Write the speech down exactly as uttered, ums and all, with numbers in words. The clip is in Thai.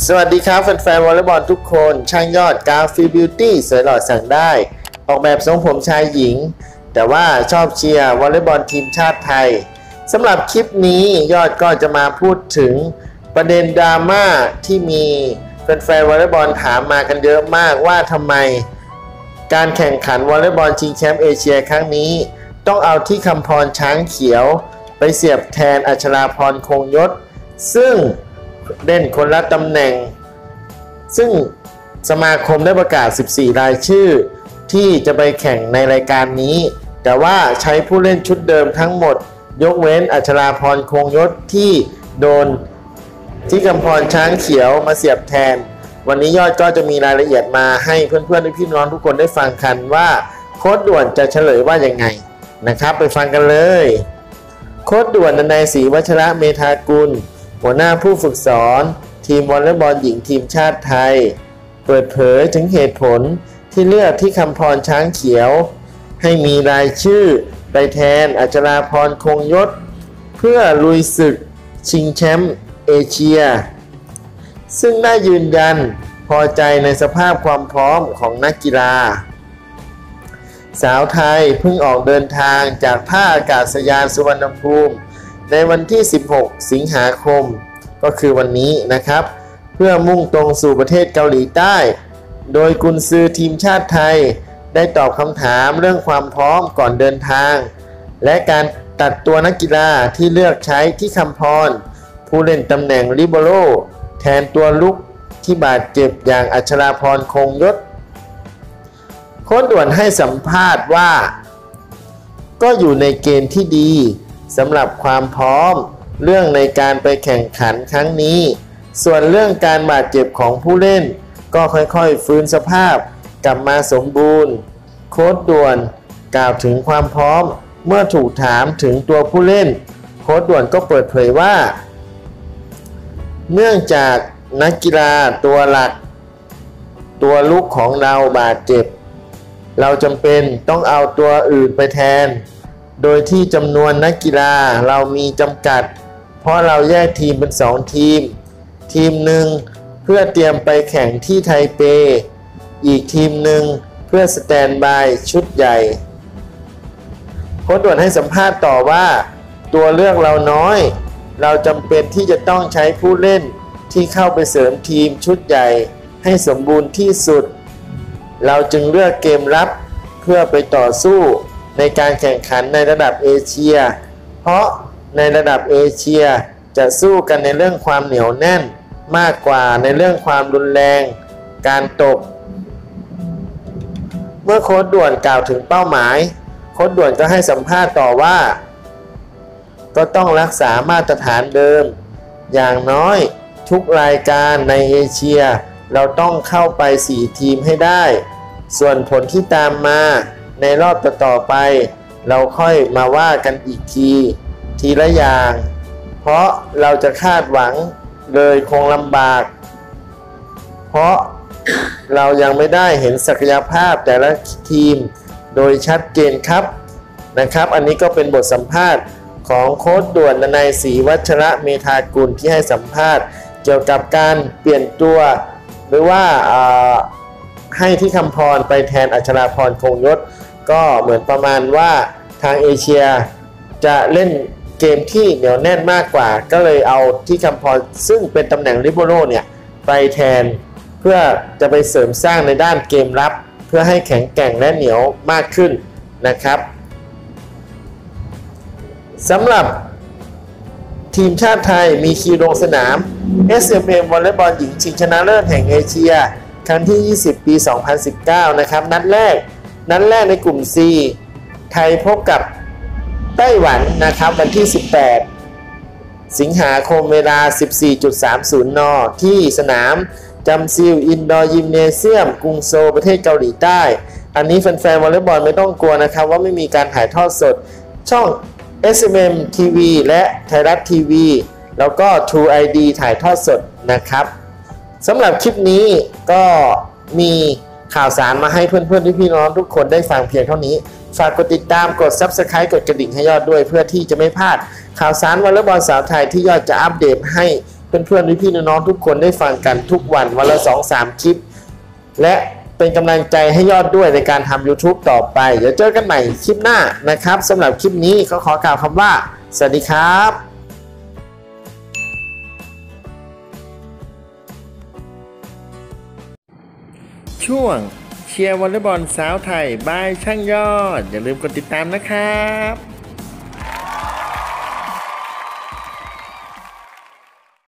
สวัสดีครับแฟนๆวอลเลย์บอลทุกคนช่างยอดกราฟิบิวตี้สวยหล่อสั่งได้ออกแบบทรงผมชายหญิงแต่ว่าชอบเชียร์วอลเลย์บอลทีมชาติไทยสำหรับคลิปนี้ยอดก็จะมาพูดถึงประเด็นดราม่าที่มีแฟนๆวอลเลย์บอลถามมากันเยอะมากว่าทำไมการแข่งขันวอลเลย์บอลชิงแชมป์เอเชียครั้งนี้ต้องเอาที่คำพรช้างเขียวไปเสียบแทนอัชราพรคงยศซึ่งเล่นคนละตำแหน่งซึ่งสมาคมได้ประกาศสิบสี่รายชื่อที่จะไปแข่งในรายการนี้แต่ว่าใช้ผู้เล่นชุดเดิมทั้งหมดยกเว้นอัชราพรคงยศที่โดนที่คำพรช้างเขียวมาเสียบแทนวันนี้ยอดก็จะมีรายละเอียดมาให้เพื่อนๆพี่น้องทุกคนได้ฟังกันว่าโค้ดด่วนจะเฉลยว่ายังไงนะครับไปฟังกันเลยโค้ดด่วนนายศรีวัชระเมธากุลหัวหน้าผู้ฝึกสอนทีมวอลเลย์บอลหญิงทีมชาติไทยเปิดเผยถึงเหตุผลที่เลือกที่คำพรช้างเขียวให้มีรายชื่อไปแทนอัชราพรคงยศเพื่อลุยศึกชิงแชมป์เอเชียซึ่งได้ยืนยันพอใจในสภาพความพร้อมของนักกีฬาสาวไทยเพิ่งออกเดินทางจากท่าอากาศยานสุวรรณภูมิในวันที่สิบหกสิงหาคมก็คือวันนี้นะครับเพื่อมุ่งตรงสู่ประเทศเกาหลีใต้โดยกุนซือทีมชาติไทยได้ตอบคำถามเรื่องความพร้อมก่อนเดินทางและการตัดตัวนักกีฬาที่เลือกใช้ที่คำพรผู้เล่นตำแหน่งลิเบโร่แทนตัวลุกที่บาดเจ็บอย่างอัชราพรคงยศโค้ชด่วนให้สัมภาษณ์ว่าก็อยู่ในเกณฑ์ที่ดีสำหรับความพร้อมเรื่องในการไปแข่งขันครั้งนี้ส่วนเรื่องการบาดเจ็บของผู้เล่นก็ค่อยๆฟื้นสภาพกลับมาสมบูรณ์โค้ชด่วนกล่าวถึงความพร้อมเมื่อถูกถามถึงตัวผู้เล่นโค้ชด่วนก็เปิดเผยว่าเนื่องจากนักกีฬาตัวหลักตัวลุกของเราบาดเจ็บเราจำเป็นต้องเอาตัวอื่นไปแทนโดยที่จำนวนนักกีฬาเรามีจำกัดเพราะเราแยกทีมเป็นสองทีมทีมหนึ่งเพื่อเตรียมไปแข่งที่ไทเปอีกทีมหนึ่งเพื่อสแตนด์บายชุดใหญ่โค้ชด่วนให้สัมภาษณ์ต่อว่าตัวเลือกเราน้อยเราจำเป็นที่จะต้องใช้ผู้เล่นที่เข้าไปเสริมทีมชุดใหญ่ให้สมบูรณ์ที่สุดเราจึงเลือกเกมรับเพื่อไปต่อสู้ในการแข่งขันในระดับเอเชียเพราะในระดับเอเชียจะสู้กันในเรื่องความเหนียวแน่นมากกว่าในเรื่องความรุนแรงการตบเมื่อโค้ชด่วนกล่าวถึงเป้าหมายโค้ชด่วนก็ให้สัมภาษณ์ต่อว่าก็ต้องรักษามาตรฐานเดิมอย่างน้อยทุกรายการในเอเชียเราต้องเข้าไปสี่ทีมให้ได้ส่วนผลที่ตามมาในรอบต่อๆไปเราค่อยมาว่ากันอีกทีทีละอย่างเพราะเราจะคาดหวังเลยคงลำบากเพราะเรายังไม่ได้เห็นศักยภาพแต่ละทีมโดยชัดเจนครับนะครับอันนี้ก็เป็นบทสัมภาษณ์ของโค้ชด่วนนายศรีวัชระเมธากุลที่ให้สัมภาษณ์เกี่ยวกับการเปลี่ยนตัวหรือว่าให้ที่คำพรไปแทนอัชราพรคงยศก็เหมือนประมาณว่าทางเอเชียจะเล่นเกมที่เหนียวแน่นมากกว่าก็เลยเอาที่คำพรซึ่งเป็นตำแหน่งลิเบโร่เนี่ยไปแทนเพื่อจะไปเสริมสร้างในด้านเกมรับเพื่อให้แข็งแกร่งและเหนียวมากขึ้นนะครับสำหรับทีมชาติไทยมีคิวลงสนาม เอส เอ็ม เอ็ม วอลเลย์บอลหญิงชิงชนะเลิศแห่งเอเชียครั้งที่ยี่สิบปีสองพันสิบเก้านะครับนัดแรกนัดแรกในกลุ่ม C ไทยพบกับไต้หวันนะครับวันที่สิบแปดสิงหาคมเวลา สิบสี่สามสิบ น.ที่สนามจำซิลอินดอร์ยิมเนเซียมกรุงโซลประเทศเกาหลีใต้อันนี้แฟนๆวอลเลย์บอลไม่ต้องกลัวนะครับว่าไม่มีการถ่ายทอดสดช่อง เอส เอ็ม เอ็ม ที วี และไทยรัฐทีวีแล้วก็ True ไอ ดี ถ่ายทอดสดนะครับสำหรับคลิปนี้ก็มีข่าวสารมาให้เพื่อนๆพี่น้องทุกคนได้ฟังเพียงเท่านี้ฝากกดติดตามกด ซับสไครบ์ กดกระดิ่งให้ยอดด้วยเพื่อที่จะไม่พลาดข่าวสารวอลเลย์บอลสาวไทยที่ยอดจะอัปเดตให้เพื่อนๆพี่ๆน้องๆทุกคนได้ฟังกันทุกวันวันละสองสามคลิปและเป็นกำลังใจให้ยอดด้วยในการทำ YouTube ต่อไปเดี๋ยวเจอกันใหม่คลิปหน้านะครับสำหรับคลิปนี้ก็ขอกล่าวคำว่าสวัสดีครับช่วงเชียร์วอลเลย์บอลสาวไทยบายช่างยอดอย่าลืมกดติดตามนะครับ